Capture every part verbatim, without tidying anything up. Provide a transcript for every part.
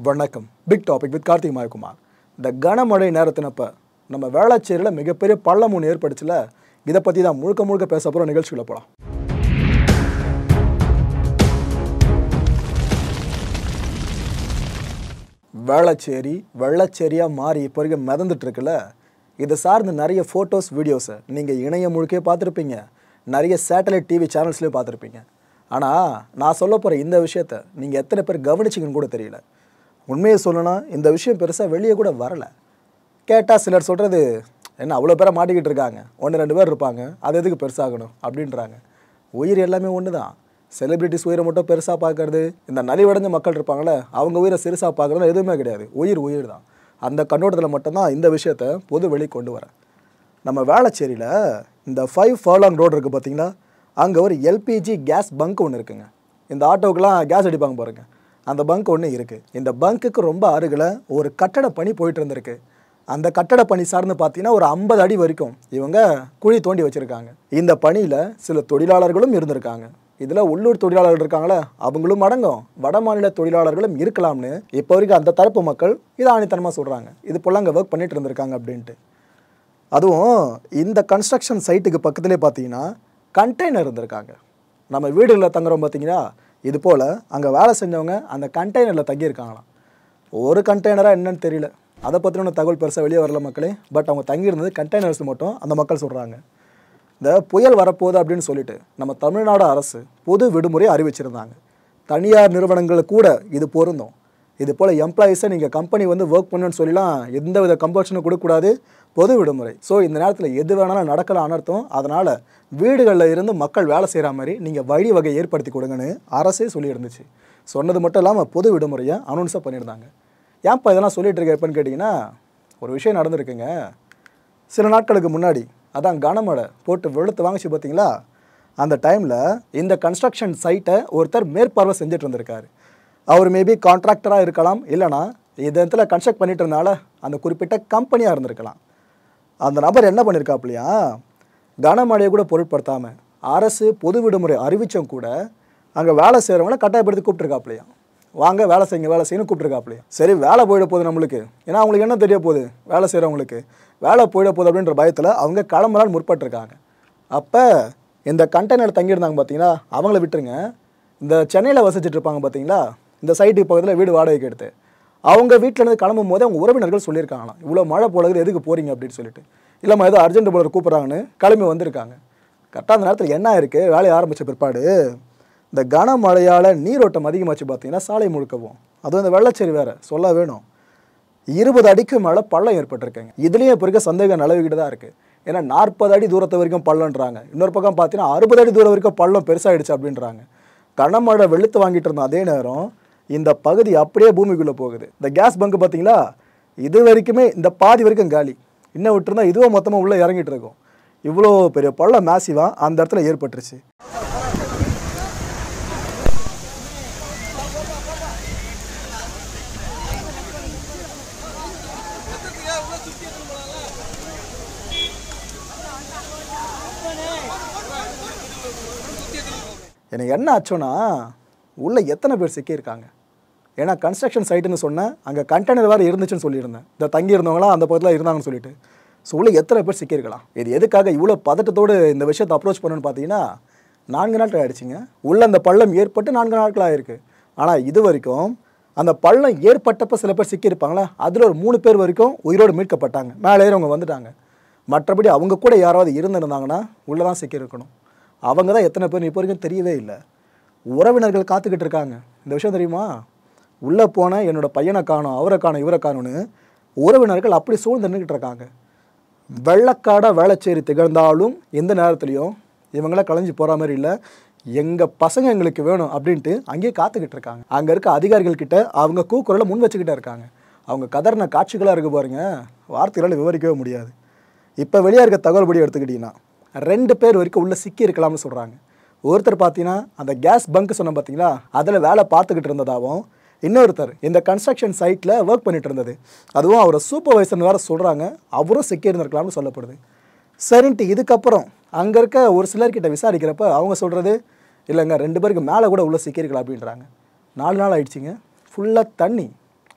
வணக்கம். Big topic with Karthik Mayakumar. இந்த கனமழை நேரத்தினப்ப நம்ம வேளச்சேரியில் மிகப்பெரிய பள்ளம் ஒன்று ஏற்படுச்சுல, இதை பற்றி தான் முழுக்க முழுக்க பேச போகிற நிகழ்ச்சிகளை போகலாம். வேளச்சேரி வெள்ளச்சேரியாக மாறி இப்போ வரைக்கும் மிதந்துட்டு இருக்குல்ல, இதை சார்ந்து நிறைய ஃபோட்டோஸ் வீடியோஸை நீங்கள் இணையம் முழுக்கே பார்த்துருப்பீங்க, நிறைய சேட்டலைட் டிவி சேனல்ஸ்லேயும் பார்த்துருப்பீங்க. ஆனால் நான் சொல்ல போகிற இந்த விஷயத்த நீங்கள் எத்தனை பேர் கவனிச்சிங்கன்னு கூட தெரியல. உண்மையை சொல்லணும்னா இந்த விஷயம் பெருசாக வெளியே கூட வரலை. கேட்டால் சிலர் சொல்கிறது, என்ன அவ்வளோ பேரை மாட்டிக்கிட்டு இருக்காங்க, ஒன்று ரெண்டு பேர் இருப்பாங்க, அது எதுக்கு பெருசாகணும் அப்படின்றாங்க. உயிர் எல்லாமே ஒன்று தான். செலிப்ரிட்டிஸ் உயிரை மட்டும் பெருசாக பார்க்கறது, இந்த நலிவடைஞ்ச மக்கள் இருப்பாங்களே அவங்க உயிரை சிறுசாக பார்க்குறது எதுவுமே கிடையாது. உயிர் உயிர் தான். அந்த கண்ணோட்டத்தில் மட்டும்தான் இந்த விஷயத்தை பொது வெளி கொண்டு வரேன். நம்ம வேளச்சேரியில் இந்த ஃபைவ் ஃபர்லாங் ரோடு இருக்குது பார்த்தீங்களா, அங்கே ஒரு எல்பிஜி கேஸ் பங்க் ஒன்று இருக்குங்க. இந்த ஆட்டோக்கெலாம் கேஸ் அடிப்பாங்க பாருங்க, அந்த பங்க் ஒன்று இருக்குது. இந்த பங்க்குக்கு ரொம்ப அருகில் ஒரு கட்டட பணி போயிட்டு இருந்திருக்கு. அந்த கட்டட பணி சார்ந்து பார்த்தீங்கன்னா ஒரு ஐம்பது அடி வரைக்கும் இவங்க குழி தோண்டி வச்சுருக்காங்க. இந்த பணியில் சில தொழிலாளர்களும் இருந்திருக்காங்க. இதில் உள்ளூர் தொழிலாளர்கள் இருக்காங்களே அவங்களும் அடங்கும், வட மாநில தொழிலாளர்களும் இருக்கலாம்னு இப்போ வரைக்கும் அந்த தரப்பு மக்கள் இதை ஆணித்தனமாக சொல்கிறாங்க. இது போல் அங்கே ஒர்க் பண்ணிட்டு இருந்திருக்காங்க அப்படின்ட்டு. அதுவும் இந்த கன்ஸ்ட்ரக்ஷன் சைட்டுக்கு பக்கத்துலேயே பார்த்தீங்கன்னா கண்டெய்னர் இருந்திருக்காங்க. நம்ம வீடுகளில் தங்குறோம் பார்த்தீங்கன்னா, இது போல் அங்கே வேலை செஞ்சவங்க அந்த கண்டெய்னரில் தங்கியிருக்காங்களாம். ஒரு கண்டெய்னராக என்னன்னு தெரியல, அதை பற்றின தகவல் பெருசாக வெளியே வரல மக்களே. பட் அவங்க தங்கியிருந்தது கண்டெய்னர்ஸ் மட்டும் அந்த மக்கள் சொல்கிறாங்க. இந்த புயல் வரப்போகுது அப்படின்னு சொல்லிட்டு நம்ம தமிழ்நாடு அரசு பொது விடுமுறை அறிவிச்சிருந்தாங்க. தனியார் நிறுவனங்கள் கூட இது பொருந்தும். இது போல் எம்ப்ளாயீஸை நீங்கள் கம்பெனி வந்து ஒர்க் பண்ணுன்னு சொல்லிலாம் எந்த வித கம்பல்ஷனும் கொடுக்கக்கூடாது, பொது விடுமுறை. ஸோ இந்த நேரத்தில் எது வேணாலும் நடக்கலாம் அனர்த்தம். அதனால் வீடுகளில் இருந்து மக்கள் வேலை செய்கிற மாதிரி நீங்கள் வழி வகை ஏற்படுத்தி கொடுங்கன்னு அரசே சொல்லியிருந்துச்சு. சொன்னது மட்டும் இல்லாமல் பொது விடுமுறையை அனௌன்ஸாக பண்ணியிருந்தாங்க. ஏன்ப்பா இதெல்லாம் சொல்லிகிட்டு இருக்க எப்போன்னு கேட்டிங்கன்னா, ஒரு விஷயம் நடந்திருக்குங்க. சில நாட்களுக்கு முன்னாடி, அதான் கனமழை போட்டு வெளுத்து வாங்கிச்சு பார்த்தீங்களா, அந்த டைமில் இந்த கன்ஸ்ட்ரக்ஷன் சைட்டை ஒருத்தர் மேற்பார்வை செஞ்சுட்டு இருந்திருக்காரு. அவர் மேபி கான்ட்ராக்டராக இருக்கலாம், இல்லைனா இடத்துல கன்ஸ்ட்ரக்ட் பண்ணிட்டு இருந்தால அந்த குறிப்பிட்ட கம்பெனியாக இருந்திருக்கலாம். அந்த நபர் என்ன பண்ணியிருக்காப்லையா, கனமழையை கூட பொருட்படுத்தாமல் அரசு பொது விடுமுறை அறிவிச்சும் கூட அங்கே வேலை செய்கிறவங்கள கட்டாயப்படுத்தி கூப்பிட்டுருக்காப்லையா, வாங்க வேலை செய்யுங்க வேலை செய்யணும் கூப்பிட்டுருக்காப்லையா. சரி வேலை போயிட போகுது நம்மளுக்கு, ஏன்னா அவங்களுக்கு என்ன தெரிய போகுது, வேலை செய்கிறவங்களுக்கு வேலை போயிட போகுது அப்படின்ற பயத்தில் அவங்க கிளம்பலான்னு முற்பட்டிருக்காங்க. அப்போ இந்த கண்டெய்னர் தங்கியிருந்தாங்க பார்த்தீங்களா, அவங்கள விட்டுருங்க. இந்த சென்னையில் வசிச்சுட்டு இருப்பாங்க பார்த்தீங்களா, இந்த சைட்டுக்கு பக்கத்தில் வீடு வாடகைக்கு எடுத்து, அவங்க வீட்டிலேருந்து கிளம்பும் போது அவங்க உறவினர்கள் சொல்லியிருக்காங்களாம், இவ்வளோ மழை போலகுது எதுக்கு போகிறீங்க அப்படின்னு சொல்லிட்டு. இல்லைம்மா ஏதோ அர்ஜென்ட் போல கூப்பிட்றாங்கன்னு கிளம்பி வந்திருக்காங்க. கரெக்டாக அந்த நேரத்தில் என்ன இருக்குது, வேலையை ஆரம்பித்த பிற்பாடு இந்த கனமழையால் நீரோட்டம் அதிகமாச்சு பார்த்தீங்கன்னா சாலை முழுக்கவும். அதுவும் இந்த வெள்ளச்சேரி வேறு சொல்ல வேணும், இருபது அடிக்கு மேலே பள்ளம் ஏற்பட்டிருக்குங்க. இதுலேயும் இப்போ இருக்க சந்தேகம் நிலவிக்கிட்டு தான் இருக்குது. ஏன்னா நாற்பது அடி தூரத்து வரைக்கும் பள்ளம்ன்றாங்க, இன்னொரு பக்கம் பார்த்தீங்கன்னா அறுபது அடி தூரம் வரைக்கும் பள்ளம் பெருசாகிடுச்சு அப்படின்றாங்க. கனமழை வெளுத்து வாங்கிட்டு இருந்தோம், அதே நேரம் இந்த பகுதி அப்படியே பூமிக்குள்ளே போகுது. இந்த கேஸ் பங்கு பார்த்தீங்களா, இது வரைக்குமே இந்த பாதி வரைக்கும் காலி, இன்னும் விட்டுருந்தா இதுவும் மொத்தமாக உள்ளே இறங்கிட்டு இருக்கும். இவ்வளோ பெரிய பள்ளம் மேசிவாக அந்த இடத்துல ஏற்பட்டுருச்சு. எனக்கு என்ன ஆச்சோன்னா, உள்ளே எத்தனை பேர் சிக்கியிருக்காங்க. ஏன்னா கன்ஸ்ட்ரக்ஷன் சைட்டுன்னு சொன்னேன், அங்கே கண்டெய்னர் வேறு இருந்துச்சுன்னு சொல்லியிருந்தேன். இந்த தங்கி இருந்தவங்களாம் அந்த பக்கத்தில் இருந்தாங்கன்னு சொல்லிட்டு. ஸோ உள்ளே எத்தனை பேர் சிக்கியிருக்கலாம். இது எதுக்காக இவ்வளோ பதட்டத்தோடு இந்த விஷயத்தை அப்ரோச் பண்ணணுன்னு பார்த்தீங்கன்னா, நான்கு நாட்கள் ஆகிடுச்சிங்க. உள்ளே அந்த பள்ளம் ஏற்பட்டு நான்கு நாட்கள் ஆகிருக்கு. ஆனால் இது வரைக்கும் அந்த பள்ளம் ஏற்பட்டப்போ சில பேர் சிக்கியிருப்பாங்களே, அதில் ஒரு மூணு பேர் வரைக்கும் உயிரோடு மீட்கப்பட்டாங்க, மேலே ஏறவங்க வந்துட்டாங்க. மற்றபடி அவங்க கூட யாராவது இருந்திருந்தாங்கன்னா உள்ளே தான் சிக்கியிருக்கணும். அவங்க தான் எத்தனை பேர் இப்போ வரைக்கும் தெரியவே இல்லை. உறவினர்கள் காத்துக்கிட்டு இருக்காங்க. இந்த விஷயம் தெரியுமா, உள்ளே போன என்னோடய பையனை காணும், அவரை காணும், இவரை காணும்னு உறவினர்கள் அப்படி சூழ்ந்து நின்றுக்கிட்டு இருக்காங்க. வெள்ளக்காடாக வேளச்சேரி திகழ்ந்தாலும் எந்த நேரத்துலையும் இவங்கள கலைஞ்சி போகிற மாதிரி இல்லை, எங்கள் பசங்க எங்களுக்கு வேணும் அப்படின்ட்டு அங்கேயே காத்துக்கிட்டு இருக்காங்க. அங்கே இருக்க அதிகாரிகள்கிட்ட அவங்க கூக்குரலை முன் வச்சுக்கிட்டே இருக்காங்க. அவங்க கதறின காட்சிகளாக இருக்குது பாருங்க, வார்த்தைகளால் விவரிக்கவே முடியாது. இப்போ வெளியே இருக்க தகவல் படி எடுத்துக்கிட்டிங்கன்னா ரெண்டு பேர் வரைக்கும் உள்ளே சிக்கி இருக்கலாம்னு சொல்கிறாங்க. ஒருத்தர் பார்த்தீங்கன்னா அந்த கேஸ் பங்க் சொன்ன பார்த்தீங்களா, அதில் வேலை பார்த்துக்கிட்டு இருந்ததாகவும், இன்னொருத்தர் இந்த கன்ஸ்ட்ரக்ஷன் சைட்டில் ஒர்க் பண்ணிட்டு இருந்தது, அதுவும் அவரை சூப்பர்வைசர்னு வேறு சொல்கிறாங்க, அவரும் சிக்கி இருந்திருக்கலாம்னு சொல்லப்படுது. சரின்ட்டு இதுக்கப்புறம் அங்கே இருக்க ஒரு சிலர்கிட்ட விசாரிக்கிறப்ப அவங்க சொல்கிறது, இல்லைங்க ரெண்டு பேருக்கு மேலே கூட உள்ளே சிக்கியிருக்கலாம் அப்படின்றாங்க. நாலு நாள் ஆயிடுச்சுங்க, ஃபுல்லாக தண்ணி.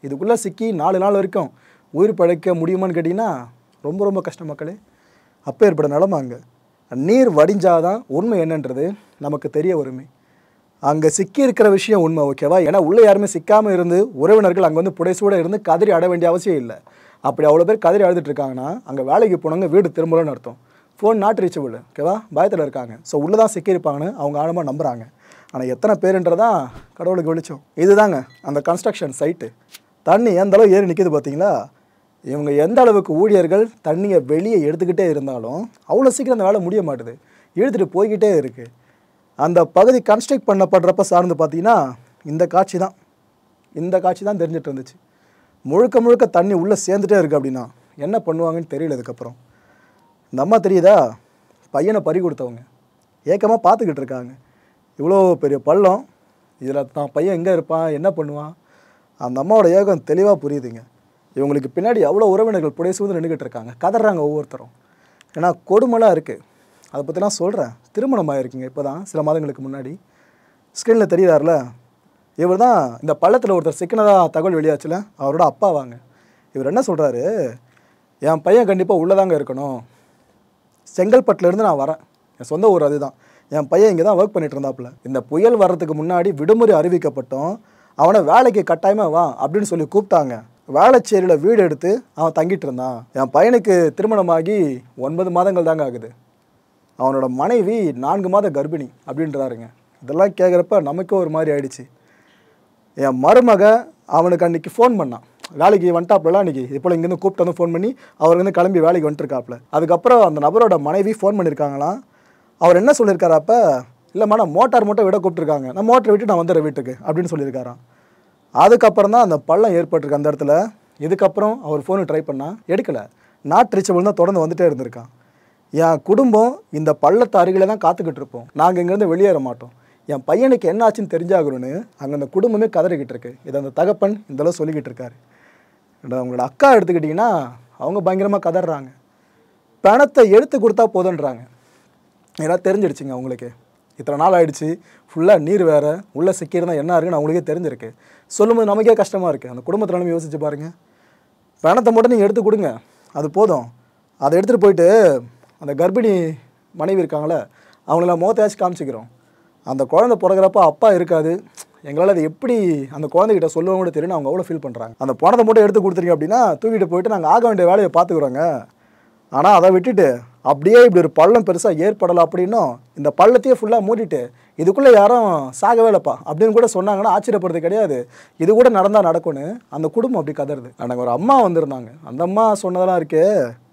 இதுக்குள்ளே சிக்கி நாலு நாள் வரைக்கும் உயிர் பழைக்க முடியுமான்னு கேட்டிங்கன்னா ரொம்ப ரொம்ப கஷ்டம் மக்களே. அப்போ ஏற்பட நிலமை அங்கே நீர் வடிஞ்சாதான் உண்மை என்னன்றது நமக்கு தெரிய வருமே. அங்கே சிக்கி இருக்கிற விஷயம் உண்மை ஓகேவா. ஏன்னா உள்ளே யாருமே சிக்காமல் இருந்து உறவினர்கள் அங்கே வந்து புடைசூட இருந்து கதறி அட வேண்டிய அவசியம் இல்லை. அப்படி அவ்வளோ பேர் கதறி அழுதுட்டு இருக்காங்கன்னா அங்கே வேலைக்கு போனவங்க வீடு திரும்பலன்னு அர்த்தம். ஃபோன் நாட் ரீச்சபிள் ஓகேவா, பயத்தில் இருக்காங்க. ஸோ உள்ளே தான் சிக்கியிருப்பாங்கன்னு அவங்க ஆழமாக நம்புகிறாங்க. ஆனால் எத்தனை பேருன்றதான் கடவுளுக்கு வெளிச்சம். இதுதாங்க அந்த கன்ஸ்ட்ரக்ஷன் சைட்டு. தண்ணி எந்த அளவு ஏறி நிற்கிது பார்த்தீங்களா. இவங்க எந்த அளவுக்கு ஊழியர்கள் தண்ணியை வெளியே எடுத்துக்கிட்டே இருந்தாலும் அவ்வளோ சீக்கிரம் அந்த வேலை முடிய மாட்டுது, இழுத்துட்டு போய்கிட்டே இருக்குது. அந்த பகுதி கன்ஸ்ட்ரக்ட் பண்ணப்படுறப்ப சார்ந்து பார்த்தீங்கன்னா இந்த காட்சி தான் இந்த காட்சி தான் தெரிஞ்சிட்டு இருந்துச்சு. முழுக்க முழுக்க தண்ணி உள்ளே சேர்ந்துட்டே இருக்குது. அப்படின்னா என்ன பண்ணுவாங்கன்னு தெரியல. அதுக்கப்புறம் இந்த அம்மா தெரியுதா, பையனை பறி கொடுத்தவங்க ஏக்கமாக பார்த்துக்கிட்டு இருக்காங்க. இவ்வளோ பெரிய பள்ளம், இதில் தான் பையன் எங்கே இருப்பான், என்ன பண்ணுவான். அந்த அம்மாவோட ஏகம் தெளிவாக புரியுதுங்க. இவங்களுக்கு பின்னாடி அவ்வளோ உறவினர்கள் புடைய சூழ்ந்து நின்றுக்கிட்டு இருக்காங்க, கதறாங்க ஒவ்வொருத்தரும். ஏன்னா கொடுமைலாம் இருக்குது. அதை பற்றி நான் சொல்கிறேன். திருமணம் ஆகிருக்குங்க இப்போ தான் சில மாதங்களுக்கு முன்னாடி. ஸ்க்ரீனில் தெரியுறாருல, இவர் தான் இந்த பள்ளத்தில் ஒருத்தர் சிக்கினதாக தகவல் வெளியாச்சுல, அவரோட அப்பா வாங்க. இவர் என்ன சொல்கிறாரு, என் பையன் கண்டிப்பாக உள்ளதாங்க இருக்கணும், செங்கல்பட்டுலேருந்து நான் வரேன், என் சொந்த ஊர் அதுதான், என் பையன் இங்கே தான் ஒர்க் பண்ணிட்டு இருந்தாப்புல. இந்த புயல் வர்றதுக்கு முன்னாடி விடுமுறை அறிவிக்கப்பட்டோம், அவனை வேலைக்கு கட்டாயமாக வா அப்படின்னு சொல்லி கூப்பிட்டாங்க. வேளச்சேரியில் வீடு எடுத்து அவன் தங்கிட்டு இருந்தான். என் பையனுக்கு திருமணமாகி ஒன்பது மாதங்கள் தாங்க ஆகுது, அவனோட மனைவி நான்கு மாத கர்ப்பிணி அப்படின்றாருங்க. இதெல்லாம் கேட்குறப்ப நமக்கே ஒரு மாதிரி ஆயிடுச்சு. என் மருமக அவனுக்கு அன்றைக்கி ஃபோன் பண்ணான், வேலைக்கு வந்துட்டாப்புலாம் அன்றைக்கி இது போல் இங்கேருந்து கூப்பிட்டு வந்து ஃபோன் பண்ணி அவர் வந்து கிளம்பி வேலைக்கு வந்துட்டுருக்காப்புல. அதுக்கப்புறம் அந்த நபரோட மனைவி ஃபோன் பண்ணியிருக்காங்களாம். அவர் என்ன சொல்லியிருக்காரு அப்போ, இல்லைம்மா நான் மோட்டார் மட்டும் விட கூப்பிட்டுருக்காங்க, நான் மோட்டரை விட்டு நான் வந்துடுறேன் வீட்டுக்கு அப்படின்னு சொல்லியிருக்காராம். அதுக்கப்புறம் தான் அந்த பள்ளம் ஏற்பட்டிருக்கு அந்த இடத்துல. இதுக்கப்புறம் அவர் ஃபோனு ட்ரை பண்ணால் எடுக்கலை, நாட் ரீச்சபிள் தான் தொடர்ந்து வந்துகிட்டே இருந்திருக்கான். என் குடும்பம் இந்த பள்ளத்து அருகில் தான் காத்துக்கிட்டு இருப்போம், நாங்கள் இங்கேருந்து வெளியேற மாட்டோம், என் பையனுக்கு என்ன ஆச்சுன்னு தெரிஞ்சாகணும்னு அங்கே அந்த குடும்பமே கதறிக்கிட்டு இருக்கு. இதை அந்த தகப்பன் இந்தளவு சொல்லிக்கிட்டு இருக்காரு. அவங்களோட அக்கா எடுத்துக்கிட்டிங்கன்னா அவங்க பயங்கரமாக கதறாங்க. பணத்தை எடுத்து கொடுத்தா போதுன்றாங்க. ஏன்னா தெரிஞ்சிடுச்சுங்க அவங்களுக்கு, இத்தனை நாள் ஆகிடுச்சு, ஃபுல்லாக நீர் வேறு, உள்ளே சிக்கியிருந்தால் என்ன இருக்குன்னு அவங்களுக்கே தெரிஞ்சிருக்கு. சொல்லும்போது நமக்கே கஷ்டமாக இருக்குது. அந்த குடும்பத்தில் நம்ம யோசிச்சு பாருங்கள். பணத்தை மட்டும் நீங்கள் எடுத்து கொடுங்க, அது போதும். அதை எடுத்துகிட்டு போயிட்டு அந்த கர்ப்பிணி மனைவி இருக்காங்களே அவங்கள முகத்தையாச்சும் காமிச்சிக்கிறோம். அந்த குழந்தை பிறகுறப்ப அப்பா இருக்காது, எங்களால் அதை எப்படி அந்த குழந்தைகிட்ட சொல்லுவோம் கூட தெரியும், அவங்க அவ்வளோ ஃபீல் பண்ணுறாங்க. அந்த பணத்தை மட்டும் எடுத்து கொடுத்துருங்க அப்படின்னா தூக்கிட்டு போயிட்டு நாங்கள் ஆக வேண்டிய வேலையை பார்த்துக்குறோங்க. ஆனால் அதை விட்டுட்டு அப்படியே இப்படி ஒரு பள்ளம் பெருசாக ஏற்படலை அப்படின்னும் இந்த பள்ளத்தையே ஃபுல்லாக மூடிட்டு இதுக்குள்ளே யாரும் சாகவே இல்லைப்பா அப்படின்னு கூட சொன்னாங்கன்னா ஆச்சரியப்படுறது கிடையாது. இது கூட நடந்தால் நடக்கும்னு அந்த குடும்பம் அப்படி கதறுது. எனக்கு ஒரு அம்மா வந்திருந்தாங்க, அந்த அம்மா சொன்னதெல்லாம் இருக்கே,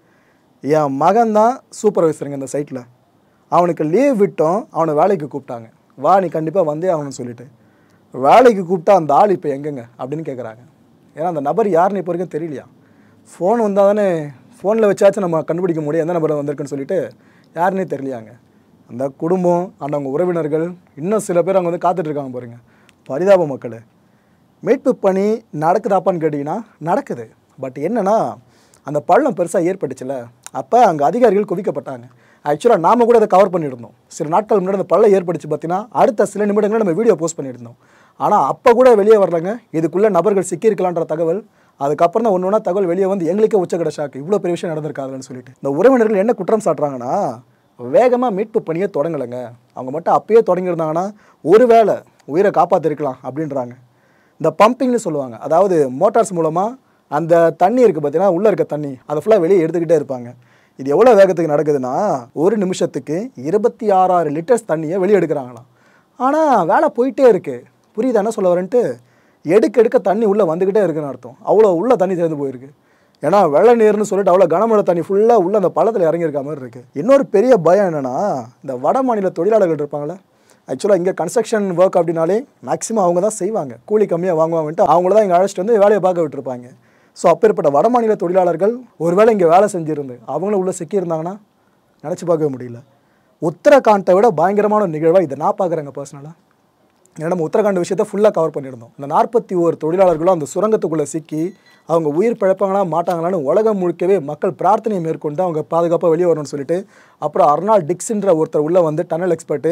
என் மகன் தான் சூப்பர்வைசருங்க இந்த சைட்டில், அவனுக்கு லீவ் விட்டோம், அவனை வேலைக்கு கூப்பிட்டாங்க, வா நீ கண்டிப்பாக வந்தே ஆகணும்னு சொல்லிட்டு வேலைக்கு கூப்பிட்டா அந்த ஆள் இப்போ எங்கெங்க அப்படின்னு கேட்குறாங்க. ஏன்னா அந்த நபர் யாருன்னு இப்போ வரைக்கும் தெரியலையா. ஃபோன் வந்தால் தானே, ஃபோனில் வச்சாச்சும் நம்ம கண்டுபிடிக்க முடியும் எந்த நபர் வந்திருக்குன்னு சொல்லிட்டு யாருன்னே தெரியலையாங்க. அந்த குடும்பம் அந்த அவங்க உறவினர்கள் இன்னும் சில பேர் அங்கே வந்து காத்துட்ருக்காங்க பாருங்க. பரிதாப மக்கள். மீட்பு பணி நடக்குதாப்பான்னு கேட்டிங்கன்னா நடக்குது. பட் என்னென்னா அந்த பள்ளம் பெருசாக ஏற்பட்டுச்சுல, அப்போ அங்கே அதிகாரிகள் குவிக்கப்பட்டாங்க. ஆக்சுவலாக நாம் கூட அதை கவர் பண்ணியிருந்தோம். சில நாட்கள் முன்னாடி அந்த பள்ளம் ஏற்பட்டுச்சு பார்த்தீங்கன்னா அடுத்த சில நிமிடங்களில் நம்ம வீடியோ போஸ்ட் பண்ணியிருந்தோம். ஆனால் அப்போ கூட வெளியே வரலங்க, இதுக்குள்ளே நபர்கள் சிக்கியிருக்கலான்ற தகவல். அதுக்கப்புறம் தான் ஒன்று ஒன்றா தகவல் வெளியே வந்து எங்களுக்கே உச்சக்கட ஷாக்கு, இவ்வளோ பெரிய விஷயம் நடந்திருக்காதுன்னு சொல்லிட்டு. இந்த உறவினர்கள் என்ன குற்றம் சாட்டுறாங்கன்னா, வேகமாக மீட்பு பணியை தொடங்கலைங்க, அவங்க மட்டும் அப்பயே தொடங்கியிருந்தாங்கன்னா ஒரு வேளை உயிரை காப்பாற்றிருக்கலாம் அப்படின்றாங்க. இந்த பம்பிங்னு சொல்லுவாங்க, அதாவது மோட்டார்ஸ் மூலமாக அந்த தண்ணி இருக்குது பார்த்தீங்கன்னா, உள்ளே இருக்க தண்ணி அதை ஃபுல்லாக வெளியே எடுத்துக்கிட்டே இருப்பாங்க. இது எவ்வளோ வேகத்துக்கு நடக்குதுன்னா ஒரு நிமிஷத்துக்கு இருபத்தி ஆறாறு லிட்டர்ஸ் தண்ணியை வெளியே எடுக்கிறாங்களாம். ஆனால் வேலை போயிட்டே இருக்குது. புரியுது என்ன சொல்ல வரேன்ட்டு, எடுக்க எடுக்க தண்ணி உள்ளே வந்துக்கிட்டே இருக்குன்னு அர்த்தம். அவ்வளோ உள்ள தண்ணி சேர்ந்து போயிருக்கு. ஏன்னா வெள்ள நீர்னு சொல்லிட்டு அவ்வளோ கனமழை தண்ணி ஃபுல்லாக உள்ள அந்த பள்ளத்தில் இறங்கியிருக்க மாதிரி இருக்குது. இன்னொரு பெரிய பயம் என்னென்னா, இந்த வட மாநில தொழிலாளர்கள் இருப்பாங்களே, ஆக்சுவலாக இங்கே கன்ஸ்ட்ரக்ஷன் ஒர்க் அப்படின்னாலே மேக்ஸிமம் அவங்க தான் செய்வாங்க, கூலி கம்மியாக வாங்குவாங்கன்ட்டு அவங்கள தான் இங்கே அழைச்சிட்டு வந்து வேலையை பார்க்க விட்டுருப்பாங்க. ஸோ அப்பேற்பட்ட வட மாநில தொழிலாளர்கள் ஒருவேளை இங்கே வேலை செஞ்சுருந்து அவங்களும் உள்ளே சிக்கியிருந்தாங்கன்னா நினச்சி பார்க்கவே முடியல. உத்தரகாண்டை விட பயங்கரமான ஒரு நிகழ்வாக இதை நான் பார்க்குறேங்க பர்சனலாக. ஏன்னா நம்ம உத்தரகாண்ட் விஷயத்தை ஃபுல்லாக கவர் பண்ணியிருந்தோம். இந்த நாற்பத்தி ஓரு தொழிலாளர்களும் அந்த சுரங்கத்துக்குள்ளே சிக்கி அவங்க உயிர் பிழைப்பாங்களா மாட்டாங்களான்னு உலகம் முழுக்கவே மக்கள் பிரார்த்தனையை மேற்கொண்டு அவங்க பாதுகாப்பாக வெளியே வரணும்னு சொல்லிட்டு, அப்புறம் அர்னால் டிக்ஸ்ன்ற ஒருத்தர் உள்ளே வந்து டனல் எக்ஸ்பர்ட்டு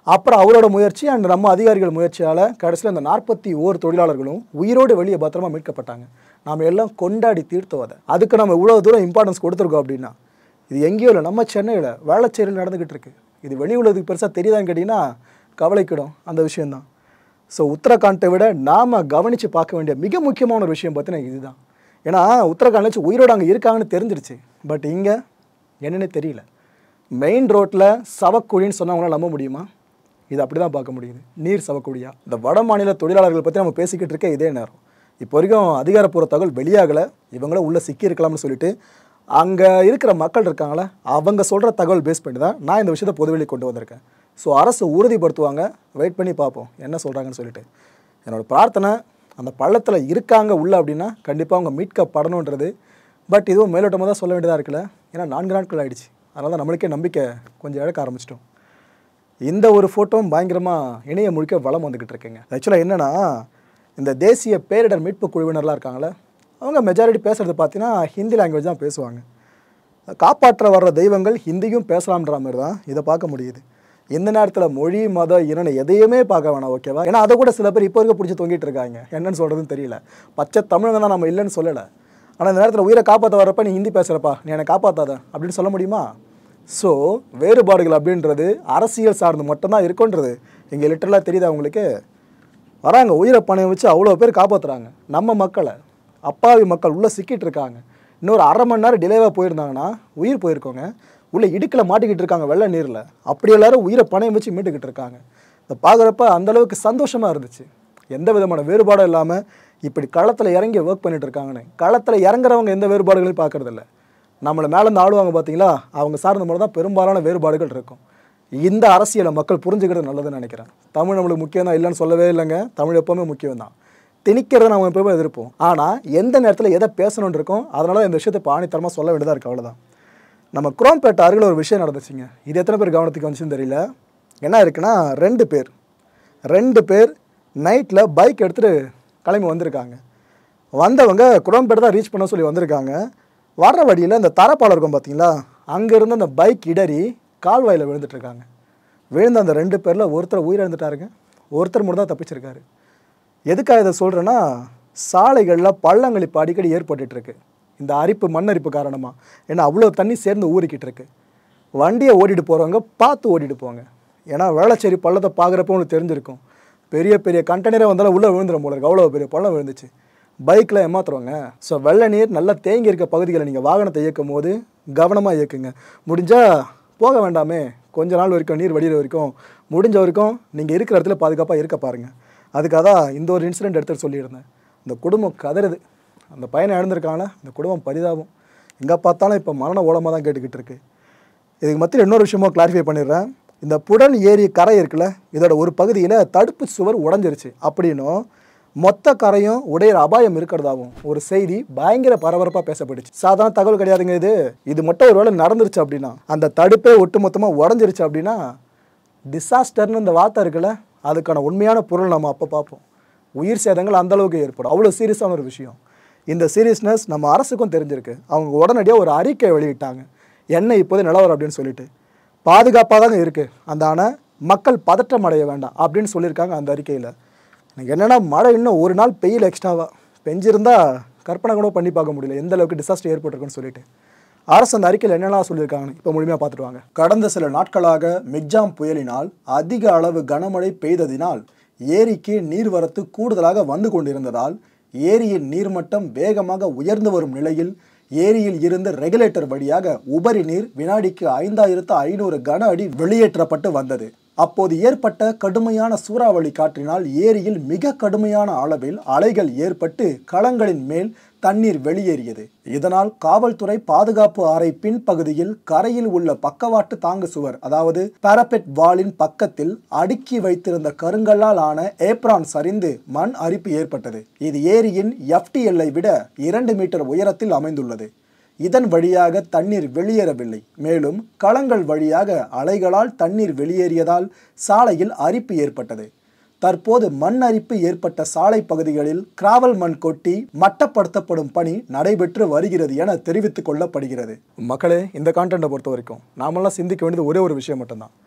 அப்புறம் அவரோட முயற்சி அண்ட் நம்ம அதிகாரிகள் முயற்சியால் கடைசியில் அந்த நாற்பத்தி ஓரு தொழிலாளர்களும் உயிரோடு வெளியே பத்திரமா மீட்கப்பட்டாங்க. நாம் எல்லாம் கொண்டாடி தீர்த்தோம் அதை. அதுக்கு நம்ம இவ்வளோ தூரம் இம்பார்ட்டன்ஸ் கொடுத்துருக்கோம் அப்படின்னா இது எங்கேயோ இல்லை, நம்ம சென்னையில் வேளச்சேரியில் நடந்துக்கிட்டு இருக்கு. இது வெளி உலகத்துக்கு பெருசாக தெரியுதான்னு கேட்டிங்கன்னா கவலைக்கிடும் அந்த விஷயந்தான். ஸோ உத்தரகாண்டை விட நாம் கவனித்து பார்க்க வேண்டிய மிக முக்கியமான ஒரு விஷயம் பார்த்தீங்கன்னா இதுதான். ஏன்னா உத்தரகாண்டில் வச்சு உயிரோடு அங்கே இருக்காங்கன்னு தெரிஞ்சிருச்சு, பட் இங்கே என்னென்னு தெரியல. மெயின் ரோட்டில் சவக்குழின்னு சொன்னவங்களாம் நம்ப முடியுமா? இது அப்படி தான் பார்க்க முடியுது, நீர் சவக்குழியா. இந்த வட மாநில தொழிலாளர்கள் பற்றி நம்ம பேசிக்கிட்டு இருக்க இதே நேரம் இப்போ வரைக்கும் அதிகாரப்பூர்வ தகவல் வெளியாகலை. இவங்களும் உள்ளே சிக்கி இருக்கலாம்னு சொல்லிட்டு அங்கே இருக்கிற மக்கள் இருக்காங்களே அவங்க சொல்கிற தகவல் பேஸ் பண்ணி தான் நான் இந்த விஷயத்தை பொதுவெளி கொண்டு வந்திருக்கேன். ஸோ அரசு உறுதிப்படுத்துவாங்க, வெயிட் பண்ணி பார்ப்போம் என்ன சொல்கிறாங்கன்னு சொல்லிட்டு. என்னோடய பிரார்த்தனை அந்த பள்ளத்தில் இருக்காங்க உள்ள அப்படின்னா கண்டிப்பாக அவங்க மீட்கப்படணுன்றது. பட் இதுவும் மேலோட்டமாக தான் சொல்ல வேண்டியதாக இருக்குல்ல, ஏன்னா நான்கு நாட்கள் ஆகிடுச்சு. அதனால தான் நம்மளுக்கே நம்பிக்கை கொஞ்சம் இழக்க ஆரம்பிச்சிட்டோம். இந்த ஒரு ஃபோட்டோவும் பயங்கரமாக இணைய முழுக்க வளம் வந்துக்கிட்டு இருக்குங்க. ஆக்சுவலாக என்னென்னா இந்த தேசிய பேரிடர் மீட்பு குழுவினர்லாம் இருக்காங்களே அவங்க மெஜாரிட்டி பேசுகிறது பார்த்தீங்கன்னா ஹிந்தி லாங்குவேஜ் தான் பேசுவாங்க. காப்பாற்ற வர்ற தெய்வங்கள் ஹிந்தியும் பேசலாம்ன்ற மாதிரி தான் இதை பார்க்க முடியுது. இந்த நேரத்தில் மொழி மத இனம் எதையுமே பார்க்க வேணாம், ஓகேவா? ஏன்னா அதை கூட சில பேர் இப்போ இருக்க பிடிச்சி தொங்கிட்டு இருக்காங்க. என்னன்னு சொல்கிறதுன்னு தெரியல. பச்சை தமிழங்க தான் நம்ம இல்லைன்னு சொல்லலை, ஆனால் இந்த நேரத்தில் உயிரை காப்பாற்ற வரப்ப நீ ஹிந்தி பேசுகிறப்பா நீ என்னை காப்பாற்றாத அப்படின்னு சொல்ல முடியுமா? ஸோ வேறுபாடுகள் அப்படின்றது அரசியல் சார்ந்து மட்டும்தான் இருக்குன்றது இங்கே லிட்டரலாக தெரியுது. அவங்களுக்கு வராங்க உயிரை பணையம் வச்சு அவ்வளோ பேர் காப்பாற்றுறாங்க நம்ம மக்களை. அப்பாவி மக்கள் உள்ளே சிக்கிட்டு இருக்காங்க. இன்னொரு அரை மணி நேரம் டிலேவாக போயிருந்தாங்கன்னா உயிர் போயிருக்கோங்க. உள்ளே இடுக்கில் மாட்டிக்கிட்டு இருக்காங்க வெள்ளை நீரில். அப்படி எல்லாரும் உயிரை பணையம் வச்சு மீட்டுக்கிட்டு இருக்காங்க. இதை பார்க்குறப்ப அந்தளவுக்கு சந்தோஷமாக இருந்துச்சு. எந்த விதமான வேறுபாடும் இல்லாமல் இப்படி களத்தில் இறங்கி ஒர்க் பண்ணிட்டு இருக்காங்கன்னு. களத்தில் இறங்குறவங்க எந்த வேறுபாடுகளையும் பார்க்குறதில்ல. நம்மளை மேலேருந்து ஆளுவாங்க பார்த்தீங்களா, அவங்க சார்ந்த மூலம் தான் பெரும்பாலான வேறுபாடுகள் இருக்கும். இந்த அரசியலை மக்கள் புரிஞ்சுக்கிறது நல்லதுன்னு நினைக்கிறேன். தமிழ் நம்மளுக்கு முக்கியம் தான் இல்லைன்னு சொல்லவே இல்லைங்க. தமிழ் எப்போவுமே முக்கியம் தான். திணிக்கிறத நம்ம எப்பவுமே எதிர்ப்போம். ஆனால் எந்த நேரத்தில் எதை பேசணுன்னு இருக்கோம், அதனால இந்த விஷயத்தை இப்போ ஆணித்தரமாக சொல்ல வேண்டியதாக இருக்குது. அவ்வளோதான். நம்ம குரோம்பேட்டை அருகில் ஒரு விஷயம் நடந்துச்சுங்க. இது எத்தனை பேர் கவனத்துக்கு வந்துச்சுன்னு தெரியல. என்ன இருக்குன்னா ரெண்டு பேர் ரெண்டு பேர் நைட்டில் பைக் எடுத்துகிட்டு கிளம்பி வந்திருக்காங்க. வந்தவங்க குரோம்பேட்டை தான் ரீச் பண்ண சொல்லி வந்திருக்காங்க. வர்ற வழியில் இந்த தரப்பாலம் இருக்கும் பார்த்தீங்களா, அங்கேருந்து அந்த பைக் இடறி கால்வாயில் விழுந்துட்டுருக்காங்க. விழுந்த அந்த ரெண்டு பேரில் ஒருத்தர் உயிரிழந்துட்டாருங்க, ஒருத்தர் மட்டும் தான் தப்பிச்சிருக்காரு. எதுக்காக இதை சொல்கிறேன்னா சாலைகளில் பள்ளங்கள் இப்போ அடிக்கடி ஏற்பட்டுருக்கு இந்த அரிப்பு மண்ணரிப்பு காரணமாக. ஏன்னா அவ்வளோ தண்ணி சேர்ந்து ஊறிக்கிட்டு இருக்கு. வண்டியை ஓட்டிகிட்டு போகிறவங்க பார்த்து ஓட்டிகிட்டு போங்க. ஏன்னா வேளச்சேரி பள்ளத்தை பார்க்குறப்ப உங்களுக்கு தெரிஞ்சிருக்கும், பெரிய பெரிய கண்டெய்னரே வந்தாலும் உள்ளே விழுந்துடும் போல இருக்கு. அவ்வளோ பெரிய பள்ளம் விழுந்துச்சு. பைக்கில் ஏமாத்துறவங்க. ஸோ வெள்ள நீர் நல்லா தேங்கி இருக்க பகுதிகளை நீங்கள் வாகனத்தை இயக்கும் போது கவனமாக இயக்குங்க. முடிஞ்சால் போக வேண்டாமே, கொஞ்ச நாள் வரைக்கும் நீர் வடிகிற வரைக்கும் முடிஞ்ச வரைக்கும் நீங்கள் இருக்கிற இடத்துல பாதுகாப்பாக இருக்க பாருங்கள். அதுக்காக தான் இந்த ஒரு இன்சிடெண்ட் எடுத்துகிட்டு சொல்லியிருந்தேன். இந்த குடும்பம் கதறுது, அந்த பையனை இழந்திருக்காங்களே அந்த குடும்பம் பரிதாபம். எங்கே பார்த்தாலும் இப்போ மரண ஓலமாக தான் கேட்டுக்கிட்டு இருக்கு. இதுக்கு மத்தியில் இன்னொரு விஷயமா கிளாரிஃபை பண்ணிடுறேன். இந்த புடல் ஏரி கரை இருக்குல்ல, இதோட ஒரு பகுதியில் தடுப்பு சுவர் உடஞ்சிருச்சு அப்படின்னும் மொத்த கரையும் உடையிற அபாயம் இருக்கிறதாவும் ஒரு செய்தி பயங்கர பரபரப்பாக பேசப்பட்டுச்சு. சாதாரண தகவல் கிடையாதுங்க இது. இது மட்டும் ஒரு வேளை நடந்துருச்சு அப்படின்னா, அந்த தடுப்பே ஒட்டு மொத்தமாக உடஞ்சிருச்சு அப்படின்னா டிசாஸ்டர்னு இந்த வார்த்தை இருக்குல்ல, அதுக்கான உண்மையான பொருள் நம்ம அப்போ பார்ப்போம். உயிர் சேதங்கள் அந்தளவுக்கு ஏற்படும். அவ்வளோ சீரியஸான ஒரு விஷயம். இந்த சீரியஸ்னஸ் நம்ம அரசுக்கும் தெரிஞ்சிருக்கு. அவங்க உடனடியாக ஒரு அறிக்கை வெளியிட்டாங்க, என்ன இப்போது நிலவரம் அப்படின்னு சொல்லிட்டு. பாதுகாப்பாக தாங்க இருக்குது அந்த அணை, மக்கள் பதற்றம் அடைய வேண்டாம் அப்படின்னு சொல்லியிருக்காங்க அந்த அறிக்கையில். எனக்கு என்னென்னா மழை இன்னும் ஒரு நாள் பெய்யல, எக்ஸ்ட்ராவாக பெஞ்சிருந்தா கற்பனை கூட பண்ணி பார்க்க முடியல எந்த அளவுக்கு டிசாஸ்டர் ஏற்பட்டிருக்குன்னு சொல்லிட்டு. அரசு அந்த அறிக்கையில் என்னெல்லாம் சொல்லியிருக்காங்கன்னு இப்போ முழுமையாக பார்த்துட்டு வாங்க. கடந்த சில நாட்களாக மிக்ஜாம் புயலினால் அதிக அளவு கனமழை பெய்ததினால் ஏரிக்கு நீர்வரத்து கூடுதலாக வந்து கொண்டிருந்ததால் ஏரியின் நீர்மட்டம் வேகமாக உயர்ந்து வரும் நிலையில் ஏரியில் இருந்து ரெகுலேட்டர் வழியாக உபரி நீர் வினாடிக்கு ஐந்தாயிரத்து ஐநூறு கன அடி வெளியேற்றப்பட்டு வந்தது. அப்போது ஏற்பட்ட கடுமையான சூறாவளி காற்றினால் ஏரியில் மிக கடுமையான அளவில் அலைகள் ஏற்பட்டு களங்களின் மேல் தண்ணீர் வெளியேறியது. இதனால் காவல்துறை பாதுகாப்பு அறை பின்பகுதியில் கரையில் உள்ள பக்கவாட்டு தாங்கு சுவர், அதாவது பாரபெட் வாலின் பக்கத்தில் அடுக்கி வைத்திருந்த கருங்கல்லால் ஆன ஏப்ரான் சரிந்து மண் அரிப்பு ஏற்பட்டது. இது ஏரியின் எஃப்டிஎல்லை விட இரண்டு மீட்டர் உயரத்தில் அமைந்துள்ளது. இதன் வழியாக தண்ணீர் வெளியேறவில்லை. மேலும் களங்கள் வழியாக அலைகளால் தண்ணீர் வெளியேறியதால் சாலையில் அரிப்பு ஏற்பட்டது. தற்போது மண் அரிப்பு ஏற்பட்ட சாலை பகுதிகளில் கிராவல் மண் கொட்டி மட்டப்படுத்தப்படும் பணி நடைபெற்று வருகிறது என தெரிவித்துக் கொள்ளப்படுகிறது. மக்களே, இந்த கான்டென்ட்டை பொறுத்த வரைக்கும் நாமெல்லாம் சிந்திக்க வேண்டியது ஒரே ஒரு விஷயம் மட்டும்தான்.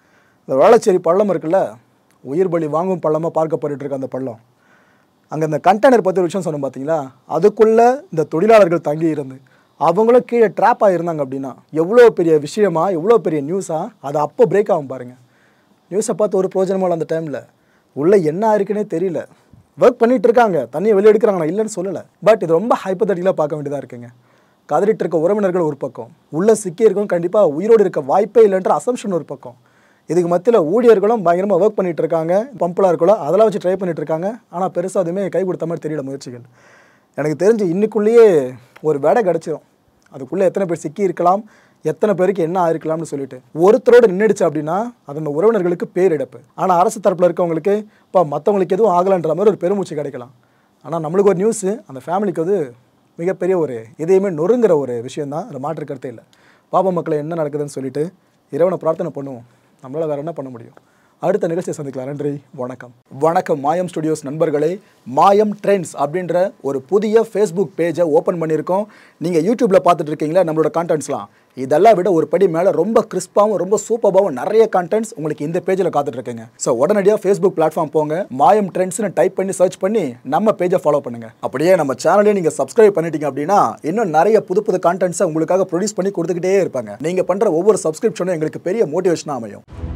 இந்த வேளச்சேரி பள்ளம் இருக்குல்ல, உயிர் பலி வாங்கும் பள்ளமாக பார்க்கப்பட்டு இருக்க அந்த பள்ளம், அங்கே இந்த கண்டெய்னர் பற்றி ஒரு விஷயம் சொன்னோம் பார்த்தீங்களா, அதுக்குள்ளே இந்த தொழிலாளர்கள் தங்கி இருந்து அவங்களும் கீழே ட்ராப் ஆகியிருந்தாங்க அப்படின்னா எவ்வளோ பெரிய விஷயமா, எவ்வளோ பெரிய நியூஸாக அது அப்போ பிரேக் ஆகும் பாருங்கள். நியூஸை பார்த்து ஒரு பிரோஜனமாக இல்லை அந்த டைமில். உள்ளே என்ன இருக்குன்னே தெரியல. ஒர்க் பண்ணிகிட்டு இருக்காங்க, தண்ணியை வெளியே எடுக்கிறாங்க, நான் இல்லைன்னு சொல்லலை. பட் இது ரொம்ப ஹைப்போதெட்டிக்கலாக பார்க்க வேண்டியதாக இருக்குங்க. கதறிட்டு இருக்க உறவினர்கள் ஒரு பக்கம், உள்ளே சிக்கியிருக்கும் கண்டிப்பாக உயிரோடு இருக்க வாய்ப்பே இல்லைன்ற அசம்ஷன் ஒரு பக்கம். இதுக்கு மத்தியில் ஊழியர்களும் பயங்கரமாக ஒர்க் பண்ணிகிட்டு இருக்காங்க, பம்பலாக இருக்கலாம் அதெல்லாம் வச்சு ட்ரை பண்ணிகிட்டு இருக்காங்க. ஆனால் பெருசாக அதுவுமே கை கொடுத்த மாதிரி தெரியல முயற்சிகள். எனக்கு தெரிஞ்சு இன்னைக்குள்ளேயே ஒரு வேடை கிடச்சிரும். அதுக்குள்ளே எத்தனை பேர் சிக்கி இருக்கலாம், எத்தனை பேருக்கு என்ன ஆயிருக்கலாம்னு சொல்லிட்டு ஒருத்தரோடு நின்றுடுச்சு அப்படின்னா அது அந்த உறவினர்களுக்கு பேரிழப்பு. ஆனால் அரசு தரப்பில் இருக்கவங்களுக்கு இப்போ மற்றவங்களுக்கு எதுவும் ஆகலைன்ற மாதிரி ஒரு பெருமூச்சு கிடைக்கலாம். ஆனால் நம்மளுக்கு ஒரு நியூஸு அந்த ஃபேமிலிக்கு அது மிகப்பெரிய ஒரு இதையுமே நொறுங்குற ஒரு விஷயந்தான், அதை மாற்று கருத்தே இல்லை. பாபா மக்களை என்ன நடக்குதுன்னு சொல்லிட்டு இறைவனை பிரார்த்தனை பண்ணுவோம். நம்மளால் வேறு என்ன பண்ண முடியும்? அடுத்த நிகழ்ச்சியை சந்திக்கலாம். நன்றி, வணக்கம். வணக்கம் மாயம் ஸ்டுடியோஸ் நண்பர்களே. மாயம் ட்ரெண்ட்ஸ் அப்படின்ற ஒரு புதிய ஃபேஸ்புக் பேஜை ஓப்பன் பண்ணியிருக்கோம். நீங்கள் யூடியூப்பில் பார்த்துட்டு இருக்கீங்களா நம்மளோட கான்டென்ட்ஸ்லாம், இதெல்லாம் விட ஒரு படி மேலே ரொம்ப கிறிஸ்பாகவும் ரொம்ப சூப்பராகவும் நிறைய கான்டென்ட்ஸ் உங்களுக்கு இந்த பேஜில் காத்துட்ருக்குங்க. ஸோ உடனடியாக ஃபேஸ்புக் பிளாட்ஃபார்ம் போங்க, மாயம் ட்ரெண்ட்ஸ்னு டைப் பண்ணி சர்ச் பண்ணி நம்ம பேஜை ஃபாலோ பண்ணுங்கள். அப்படியே நம்ம சேனலையும் நீங்கள் சப்ஸ்கிரைப் பண்ணிட்டீங்க அப்படின்னா இன்னும் நிறைய புது புது கான்டென்ட்ஸை உங்களுக்காக ப்ரொடியூஸ் பண்ணி கொடுத்துக்கிட்டே இருப்பாங்க. நீங்கள் பண்ணுற ஒவ்வொரு சப்ஸ்கிரிப்ஷனும் எங்களுக்கு பெரிய மோட்டிவேஷனாக அமையும்.